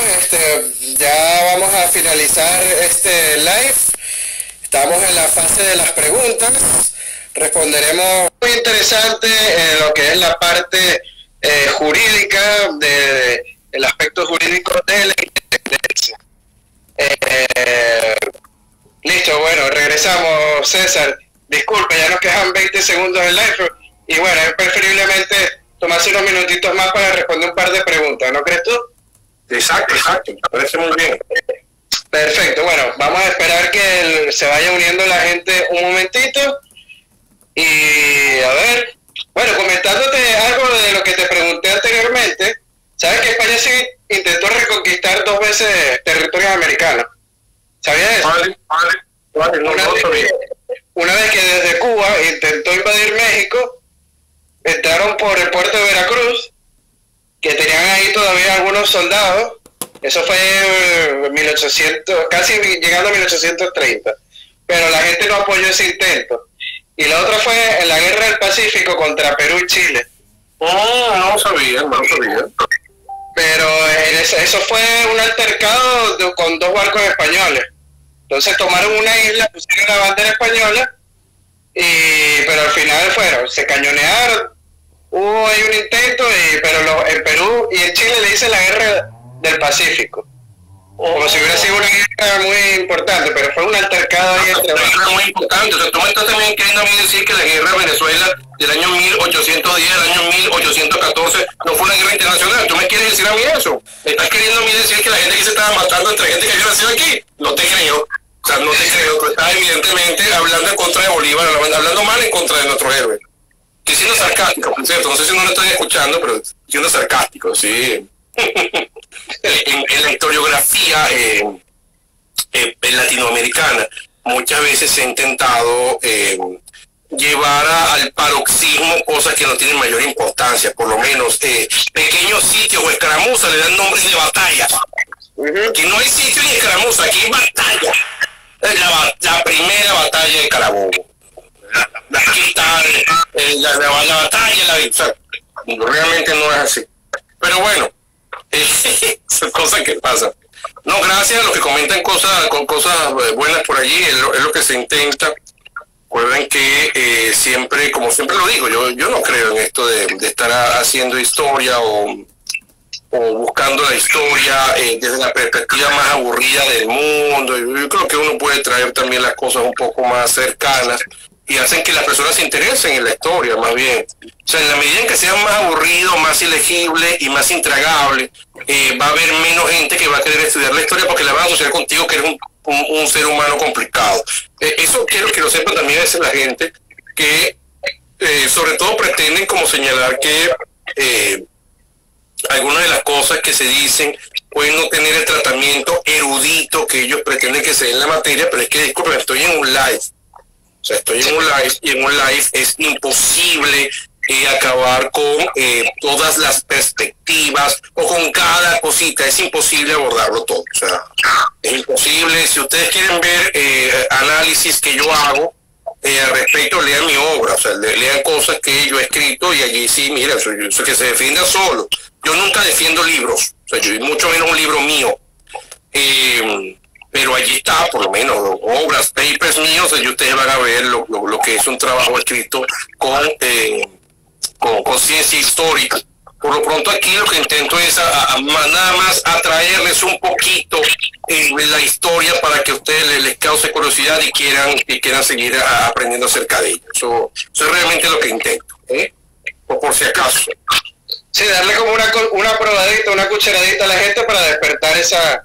Ya vamos a finalizar este live. Estamos en la fase de las preguntas. Responderemos muy interesante en lo que es la parte jurídica, el aspecto jurídico de la independencia. Listo, bueno, regresamos, César. Disculpe, ya nos quedan 20 segundos del live. Y bueno, es preferiblemente tomarse unos minutitos más para responder un par de preguntas, ¿no crees tú? Exacto, me parece muy bien. Perfecto, bueno, vamos a esperar que se vaya uniendo la gente un momentito. Y a ver, bueno, comentándote algo de lo que te pregunté anteriormente, ¿sabes que España sí intentó reconquistar 2 veces territorios americanos? ¿Sabías eso? Vale, no sabía. Una vez que desde Cuba intentó invadir México, entraron por el puerto de Veracruz, que tenían ahí todavía algunos soldados. Eso fue en 1800, casi llegando a 1830. Pero la gente no apoyó ese intento. Y la otra fue en la Guerra del Pacífico contra Perú y Chile. No lo sabía. Pero eso fue un altercado con 2 barcos españoles. Entonces tomaron una isla, pusieron la bandera española, pero al final se cañonearon. Hubo ahí un intento, pero en Perú y en Chile le dicen la Guerra del Pacífico. Como si hubiera sido una guerra muy importante, pero fue un altercado ahí entre... Una guerra muy importante. O sea, tú me estás también queriendo a mí decir que la guerra de Venezuela del año 1810, del año 1814, no fue una guerra internacional. ¿Tú me quieres decir a mí eso? ¿Me estás queriendo a mí decir que la gente que se estaba matando entre gente que había nacido aquí? No te creo. O sea, no te creo. Tú estás evidentemente hablando en contra de Bolívar, hablando mal en contra de nuestro héroe. Estoy siendo sarcástico, por cierto. No sé si no lo estoy escuchando, pero siendo sarcástico, sí. En la historiografía latinoamericana muchas veces se ha intentado llevar al paroxismo cosas que no tienen mayor importancia, por lo menos pequeños sitios o escaramuzas le dan nombres de batalla. Aquí no hay sitio ni escaramuza, aquí hay batalla. La primera batalla de Carabobo, aquí está la batalla, o sea, realmente no es así, pero bueno, son cosas que pasan. No, gracias a los que comentan cosas buenas por allí, es lo que se intenta. Recuerden que siempre, como siempre lo digo, yo no creo en esto de estar haciendo historia o buscando la historia desde la perspectiva más aburrida del mundo. Yo creo que uno puede traer también las cosas un poco más cercanas y hacen que las personas se interesen en la historia, más bien. O sea, en la medida en que sea más aburrido, más ilegible y más intragable, va a haber menos gente que va a querer estudiar la historia porque la van a asociar contigo que eres un ser humano complicado. Eso quiero que lo sepan también a veces la gente que sobre todo pretenden como señalar que algunas de las cosas que se dicen pueden no tener el tratamiento erudito que ellos pretenden que se dé en la materia, pero es que, disculpen, estoy en un live. O sea, estoy en un live y en un live es imposible acabar con todas las perspectivas o con cada cosita. Es imposible abordarlo todo. O sea, es imposible. Si ustedes quieren ver análisis que yo hago al respecto, lean mi obra. O sea, lean cosas que yo he escrito y allí sí, mira, eso que se defienda solo. Yo nunca defiendo libros. O sea, yo mucho menos un libro mío. Pero allí está, por lo menos, obras, papers míos, y ustedes van a ver lo que es un trabajo escrito con ciencia histórica. Por lo pronto aquí lo que intento es nada más atraerles un poquito la historia para que a ustedes les cause curiosidad y quieran seguir aprendiendo acerca de ello. Eso es realmente lo que intento, o por si acaso. Sí, darle como una probadita, una cucharadita a la gente para despertar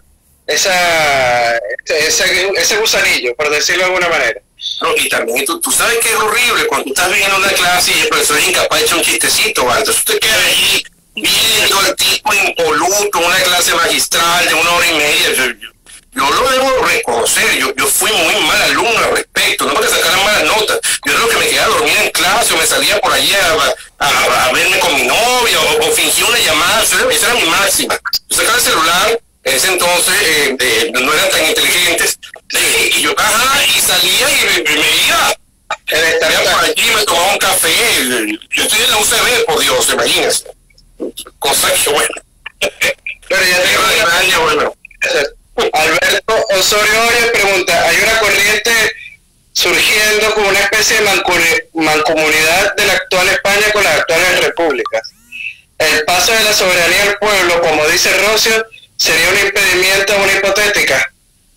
ese gusanillo, por decirlo de alguna manera. No, y también tú sabes que es horrible cuando tú estás viendo una clase y el profesor es incapaz de echar un chistecito, ¿vale? Entonces usted queda ahí viendo al tipo impoluto, una clase magistral de 1 hora y media. Yo lo debo reconocer, yo fui muy mal alumno al respecto, no porque sacaran malas notas. Yo era lo que me quedaba dormido en clase o me salía por allí a verme con mi novia o fingía una llamada. Esa era mi máxima. Yo sacaba el celular. En ese entonces no eran tan inteligentes y yo y salía y me iba por allí, me tomaba un café. Yo estoy en la UCB, por Dios, imagínense, cosa que bueno. Pero ya tengo Guerra de España, bueno. Alberto Osorio Hoyos pregunta, ¿hay una corriente surgiendo como una especie de mancomunidad de la actual España con las actuales repúblicas? El paso de la soberanía al pueblo, como dice Rocio, ¿sería un impedimento o una hipotética?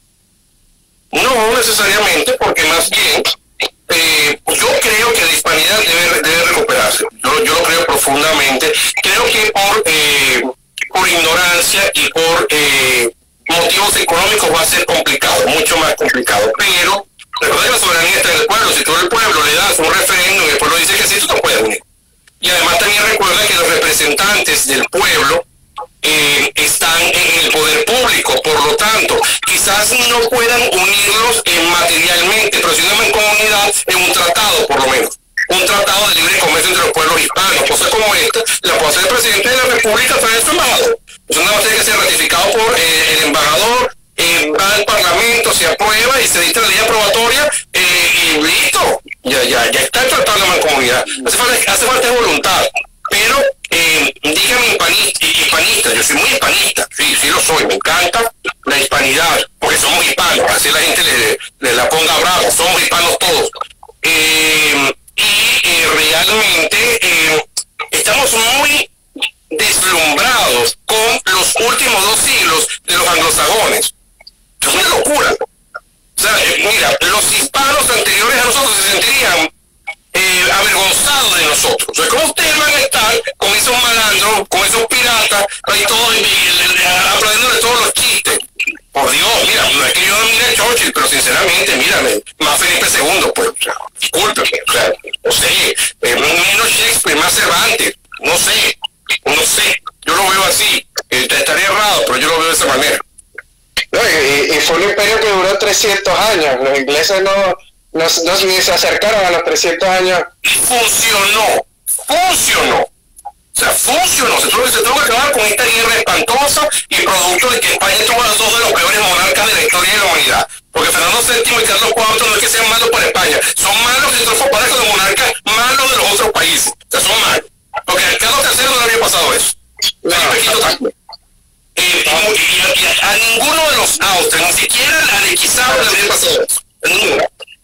No necesariamente, porque más bien yo creo que la hispanidad debe recuperarse. Yo lo creo profundamente. Creo que por ignorancia y por motivos económicos va a ser complicado, mucho más complicado. Pero recuerda que la soberanía está en el pueblo. Si tú al pueblo le das un referéndum y el pueblo dice que sí, tú no puedes unir. Y además también recuerda que los representantes del pueblo están en el poder público, por lo tanto, quizás no puedan unirlos materialmente, pero si no en comunidad, en un tratado por lo menos, un tratado de libre comercio entre los pueblos hispanos, cosas como esta, la puede hacer el presidente de la República a través de su embajador. Eso no va a tener que ser ratificado por el embajador, va al Parlamento, se aprueba y se dicta la ley aprobatoria y listo, ya está el tratado de la mancomunidad. Hace falta voluntad, pero dígame hispanista, yo soy muy hispanista, sí lo soy, me encanta la hispanidad, porque somos hispanos, así la gente le la ponga bravo, somos hispanos todos. Realmente estamos muy deslumbrados con los últimos 2 siglos de los anglosajones. Es una locura. O sea, mira, los hispanos anteriores a nosotros se sentirían avergonzados de nosotros. O sea, ¿cómo ustedes van a estar con esos malandros, con esos piratas, ahí todos aplaudiendo de todos los chistes? Por Dios, mira, no es que yo no mire a Churchill, pero sinceramente, mírame, más Felipe II, pues, o sea, discúlpeme, o sea, no sé, menos Shakespeare, más Cervantes, no sé, yo lo veo así, estaría errado, pero yo lo veo de esa manera. No, y fue un imperio que duró 300 años, los ingleses no ni se acercaron a los 300 años. Funcionó. O sea, funcionó. Se tuvo que acabar con esta guerra espantosa y producto de que España tuvo a 2 de los peores monarcas de la historia de la humanidad. Porque Fernando VII y Carlos IV no es que sean malos para España, son malos que se comparan con los monarcas malos de los otros países. O sea, son malos. Porque a Carlos III no le había pasado eso. A ninguno de los Austrias, ni siquiera al Leguizamo le había pasado eso. A ninguno.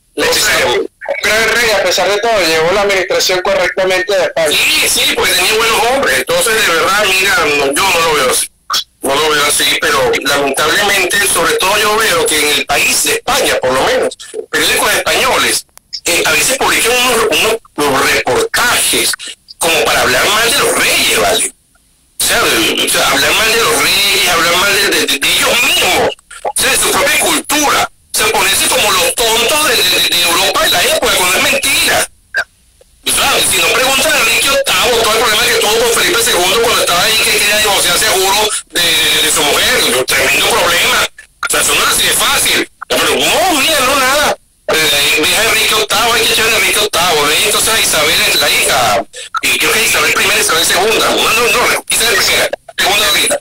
Un gran rey, a pesar de todo, llevó la administración correctamente de España. Sí, pues tenía buenos hombres. Entonces, de verdad, mira, yo no lo veo así. No lo veo así, pero lamentablemente, sobre todo yo veo que en el país de España, por lo menos, periódicos españoles, a veces publican unos reportajes como para hablar mal de los reyes, ¿vale? O sea, hablar mal de los reyes, hablar mal de ellos mismos, o sea, de su propia cultura. O sea, ponerse como los tontos de Europa en la época, cuando es mentira. ¿Sabes? Si no preguntan a Enrique VIII, todo el problema que tuvo con Felipe II cuando estaba ahí, que quería divorciarse seguro de su mujer, un tremendo problema. O sea, eso no es así de fácil. Pero no, mira, no nada. Deja a Enrique VIII, hay que echar a Enrique VIII. Ve entonces a Isabel es la hija. Y creo que Isabel I, Isabel II. No, Isabel I, segunda ahorita.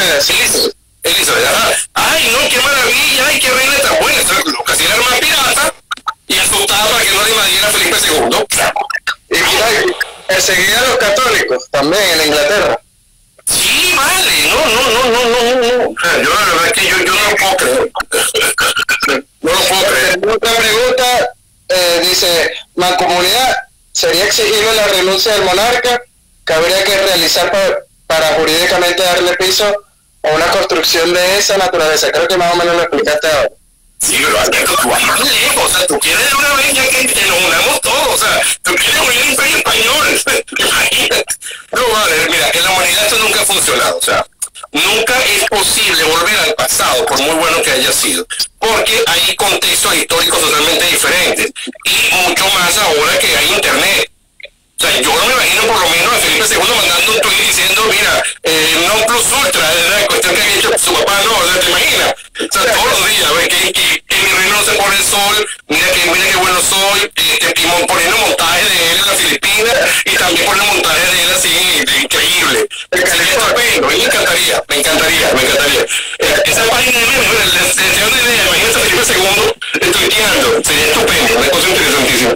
Elizabeth, ay no, qué maravilla, ay qué reina tan buena, lo que hacía era más pirata y asustaba para que no le invadiera Felipe II. Y mira, perseguía a los católicos también en Inglaterra. Sí, vale, no. Yo la verdad es que yo no lo puedo creer. No lo puedo creer. Otra pregunta, dice, mancomunidad, ¿sería exigible la renuncia del monarca? ¿Que habría que realizar para jurídicamente darle piso a una construcción de esa naturaleza? Creo que más o menos lo explicaste ahora. Sí, pero Alberto, tú vas más lejos, o sea, tú quieres de una vez ya que nos unamos todos, o sea, tú quieres unir el imperio español, imagínate. No, vale, mira, en la humanidad esto nunca ha funcionado, o sea, nunca es posible volver al pasado, por muy bueno que haya sido, porque hay contextos históricos totalmente diferentes, y mucho más ahora que hay internet. O sea, yo no me imagino por lo menos a Felipe II mandando un tweet diciendo, mira, non plus ultra, es la cuestión que ha hecho su papá, no, ¿te imaginas? O sea, todos los días, ¿ves? Que en mi reino no se pone el sol, mira qué bueno soy, poniendo montaje de él en la Filipinas, y también poniendo montaje de él así, increíble. Sería estupendo, me encantaría. Esa página de memes, sería una idea, imagínate a Felipe II tuiteando, sería estupendo, una cosa interesantísima.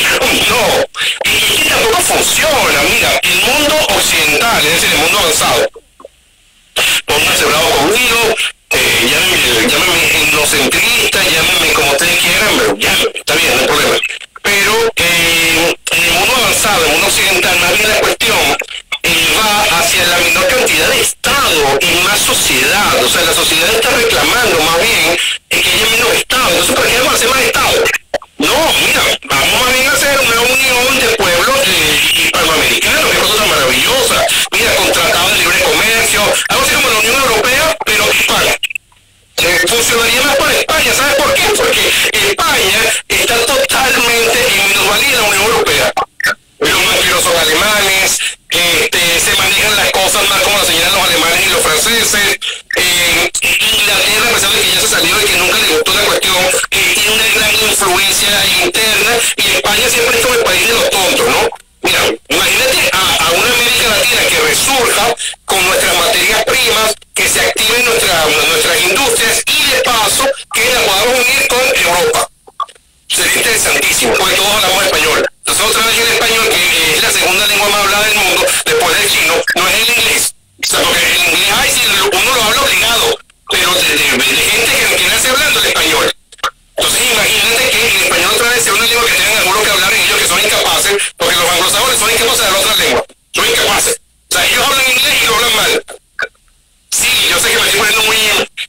No, y tampoco funciona, mira, el mundo occidental, es decir, el mundo avanzado, pónganse pónganse bravo conmigo, llámenme etnocentrista, llámenme como ustedes quieran, pero llámenme, está bien, no hay problema. Pero en el mundo avanzado, en el mundo occidental, más bien la cuestión va hacia la menor cantidad de Estado y más sociedad. O sea, la sociedad está reclamando más bien que haya menos Estado. Entonces, ¿para qué vamos a hacer más Estado? No, mira, vamos más bien a hacer una unión de pueblos hispanoamericanos, qué cosa tan maravillosa. Mira, con tratado de libre comercio, algo así como la Unión Europea, pero hispana. Funcionaría más para España, ¿sabes por qué? Porque España está totalmente en minusvalía de la Unión Europea. Los banqueros son alemanes, se manejan las cosas más como las señalan los alemanes y los franceses. Inglaterra, a pesar de que ya se salió y que nunca le gustó la cuestión, tiene una gran influencia interna, y España siempre es como el país de los tontos, ¿no? Mira, imagínate a una América Latina que resurja con nuestras materias primas, que se activen nuestras industrias y de paso que la podamos unir con Europa. Sería interesantísimo, porque todos hablamos español. Entonces otra vez el español, que es la segunda lengua más hablada del mundo, después del chino, no es el inglés. O sea, porque el inglés, si uno lo habla obligado, pero de gente que nace hablando el español. Entonces imagínate que el español otra vez sea una lengua que tengan algunos que hablar en ellos que son incapaces, porque los anglosajones son incapaces de la otra lengua. Son incapaces. O sea, ellos hablan inglés y lo hablan mal. Sí, yo sé que me estoy poniendo muy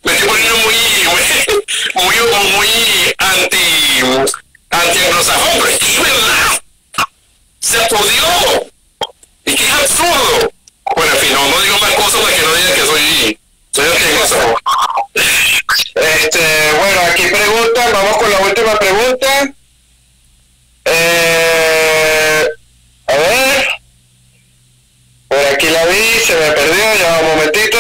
anti-anglosajón, pero es que es verdad. Se podió. Y que es absurdo. Bueno, en fin, no digo más cosas para que no digan que soy anti-anglosajón. Bueno, aquí preguntan, vamos con la última pregunta. A ver. Por aquí la vi, se me perdió, ya un momentito.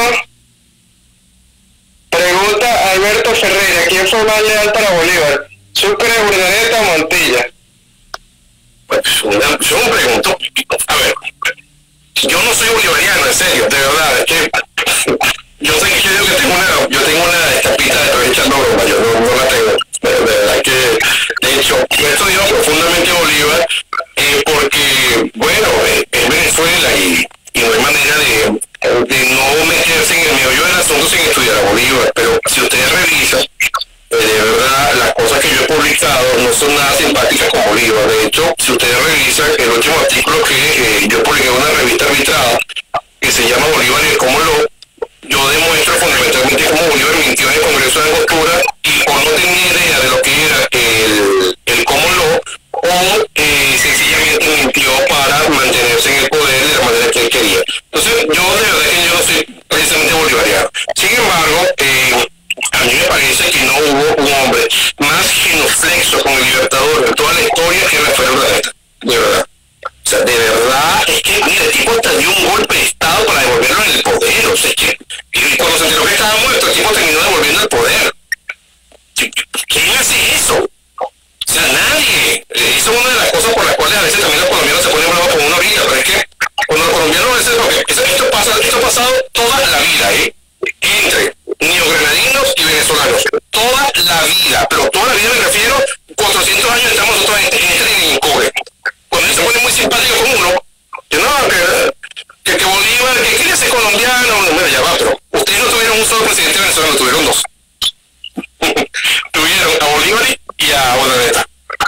Pregunta Alberto Ferreira, ¿quién fue más leal para Bolívar? ¿Sucre, Urdaneta o Montilla? Pues yo me pregunto, a ver, yo no soy bolivariano, en serio, de verdad, es que yo sé que yo digo que tengo una escapita de estoy echando broma, yo no la tengo, de verdad que, de hecho, yo he estudiado profundamente Bolívar, porque, bueno, es Venezuela y no hay manera de no meterse en el meollo del asunto sin estudiar a Bolívar, pero si ustedes revisan, de verdad, las cosas que yo he publicado no son nada simpáticas con Bolívar. De hecho, si ustedes revisan el último artículo que yo publiqué en una revista arbitrada, que se llama Bolívar y el Common Law, yo demuestro fundamentalmente cómo Bolívar mintió en el Congreso de Angostura y por no tener idea de lo que era el Common Law, o sencillamente mintió para mantenerse en el poder de la manera que él quería. Entonces, yo de verdad que yo no soy precisamente bolivariano. Sin embargo, a mí me parece que no hubo un hombre más genuflexo con el Libertador en toda la historia que Rafael Urdaneta, de verdad. O sea, de verdad, es que, mira, el tipo hasta dio un golpe de Estado para devolverlo en el poder. O sea, es que cuando se enteró que estaba muerto, el tipo terminó devolviendo el poder. ¿Quién hace eso? O sea, nadie. Eso es una de las cosas por las cuales a veces también los colombianos se ponen bravos con uno ahorita, pero es que cuando los colombianos a veces, porque esto ha pasado toda la vida, entre neogranadinos y venezolanos, toda la vida, pero toda la vida me refiero, 400 años estamos nosotros en este encoge. Cuando ellos se ponen muy simpáticos con uno, que no, que Bolívar, que quería ser colombiano, bueno, ya va, pero ustedes no tuvieron un solo presidente venezolano, tuvieron dos. Tuvieron a Bolívar y a Urdaneta.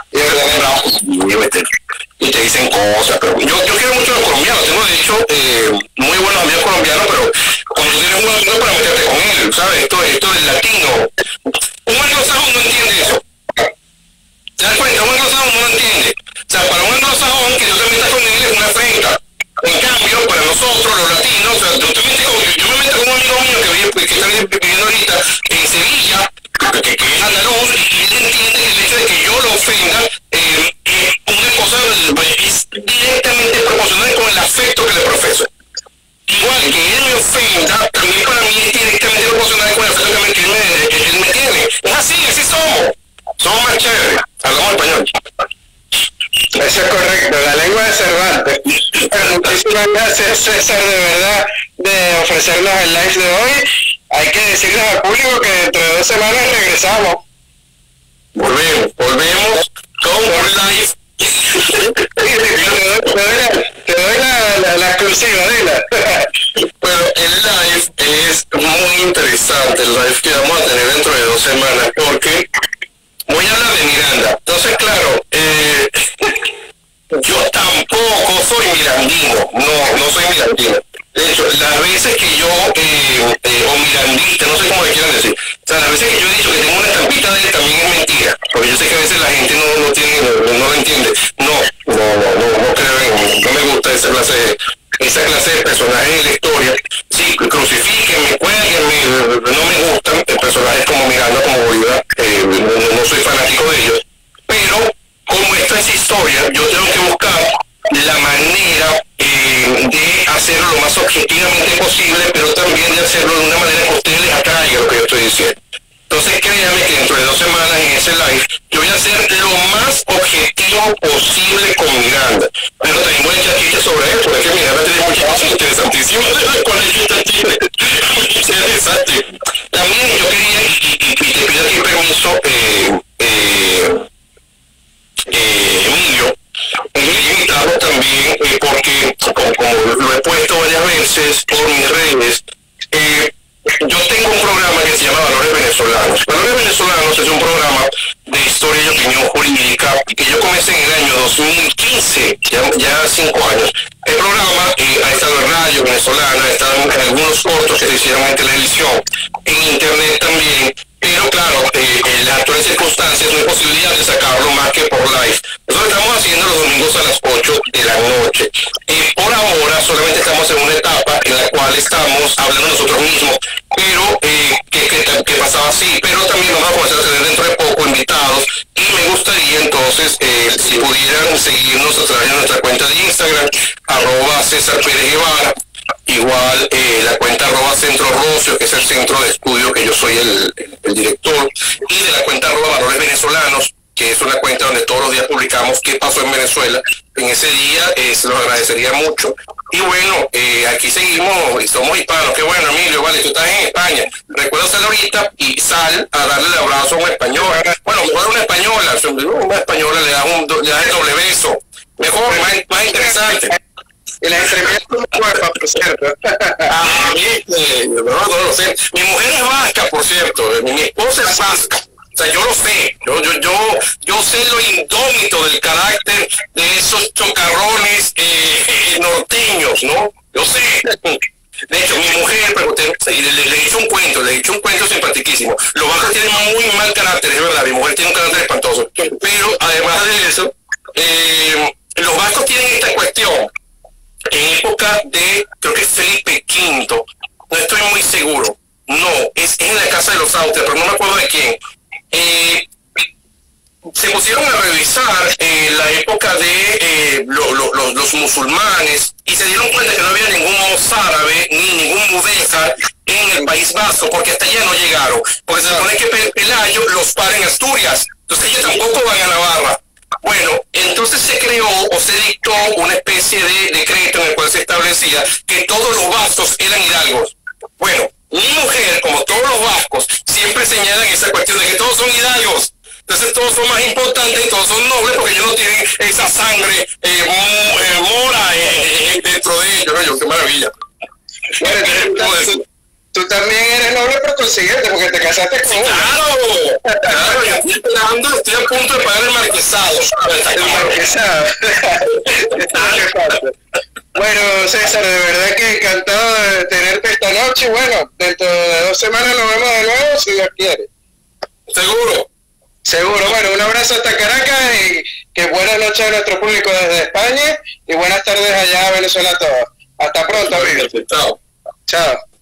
Y te dicen cosas, pero yo quiero mucho a los colombianos, tengo de hecho muy buenos amigos colombianos, pero cuando tú tienes un amigo para meterte con él, ¿sabes? Esto del latino, un anglosajón no entiende eso. ¿Te das cuenta? Un anglosajón no lo entiende. O sea, para un anglosajón que tú te metas con él es una afrenta. En cambio, para nosotros, los latinos, o sea, yo me meto con un amigo mío que está viviendo ahorita en Sevilla, que es andaluz, y él entiende que el hecho de que yo lo ofenda una cosa es directamente proporcional con el afecto que le profeso. Igual que él me ofenda, también para mí es directamente proporcional con el afecto que él me tiene. Es así somos más chéveres, hablamos español. Eso es correcto, la lengua de Cervantes. Muchísimas gracias, César, de verdad, de ofrecernos el live de hoy. Hay que decirles al público que dentro de 2 semanas regresamos. Volvemos con un live. Te doy la exclusiva, dila. Bueno, el live es muy interesante el live que vamos a tener dentro de 2 semanas, porque voy a hablar de Miranda. Entonces, claro, yo tampoco soy mirandino, no soy mirandino. De hecho, las veces que yo, o mirandista, no sé cómo le quieran decir, o sea, las veces que yo he dicho que tengo una estampita de él también es mentira, porque yo sé que a veces la gente no lo entiende. No creo no me gusta esa clase de personajes en la historia. Sí, crucifíquenme, cuélguenme, no me gustan personajes como Miranda, como Bolívar, no soy fanático de ellos, pero como esta es historia, yo tengo que buscar la manera de hacerlo lo más objetivamente posible, pero también de hacerlo de una manera que a ustedes les atraiga lo que yo estoy diciendo. Entonces créanme que dentro de 2 semanas en ese live yo voy a hacer lo más objetivo posible con Miranda, pero también voy a echar chistes sobre él, porque Miranda tiene muchas cosas interesantísimas con el chiste interesante. También yo quería, y te pido aquí permiso, Emilio, quería invitarlo también, porque como lo he puesto varias veces por mis redes, yo tengo un programa que se llama Valores Venezolanos. Valores Venezolanos es un programa de historia y opinión jurídica que yo comencé en el año 2015, ya 5 años. El programa ha estado en radio venezolana, ha estado en algunos cortos que se hicieron en televisión, en internet también, pero claro, en las actuales circunstancias no hay posibilidad de sacarlo más que por live. Nosotros estamos haciendo los domingos a las 8 de la noche. Por ahora solamente estamos en una etapa en la cual estamos hablando nosotros mismos, pero que pasaba así, pero también nos vamos a comenzar a tener dentro de poco invitados, y me gustaría entonces, si pudieran seguirnos a través de nuestra cuenta de Instagram, @César Pérez Guevara, igual la cuenta @Centro Rocio, que es el centro de estudio que yo soy el director, y de la cuenta @Valores Venezolanos, que es una cuenta donde todos los días publicamos qué pasó en Venezuela en ese día. Se los agradecería mucho. Y bueno, aquí seguimos y somos hispanos. Qué bueno, Emilio, vale, tú estás en España. Recuerda salir ahorita y sal a darle el abrazo a un español. Bueno, mejor a una española le das el doble beso. Mejor, más interesante. Y las extremidades son cuerpas, por cierto. No lo sé. Mi mujer es vasca, por cierto. Mi esposa es vasca. O sea, yo lo sé. Yo sé lo indómito del carácter de esos chocarrones norteños, ¿no? Yo sé. De hecho, mi mujer, le he hecho un cuento simpaticísimo. Los vascos tienen muy mal carácter, es verdad. Mi mujer tiene un carácter espantoso. Pero además de eso, los vascos tienen esta cuestión. En época de, creo que es Felipe V, no estoy muy seguro, no, es en la Casa de los Austrias, pero no me acuerdo de quién. Se pusieron a revisar la época de los musulmanes, y se dieron cuenta que no había ningún mozárabe ni ningún mudéjar en el País Vasco, porque hasta allá no llegaron, porque se supone que Pelayo los para en Asturias, entonces ellos tampoco van a Navarra. Bueno, entonces se creó o se dictó una especie de decreto en el cual se establecía que todos los vascos eran hidalgos. Bueno, mi mujer, como todos los vascos, siempre señalan esa cuestión de que todos son hidalgos. Entonces todos son más importantes y todos son nobles porque ellos no tienen esa sangre mora dentro de ellos, ¿no? ¡Qué maravilla! Bueno, tú también eres noble por consiguiente, porque te casaste con uno. Claro, ya estoy esperando, estoy a punto de pagar el marquesado. El marquesado. Bueno, César, de verdad que encantado de tenerte esta noche. Bueno, dentro de 2 semanas nos vemos de nuevo, si Dios quiere. Seguro. Bueno, un abrazo hasta Caracas y que buenas noches a nuestro público desde España y buenas tardes allá a Venezuela a todos. Hasta pronto, amigos. Chao. Chao.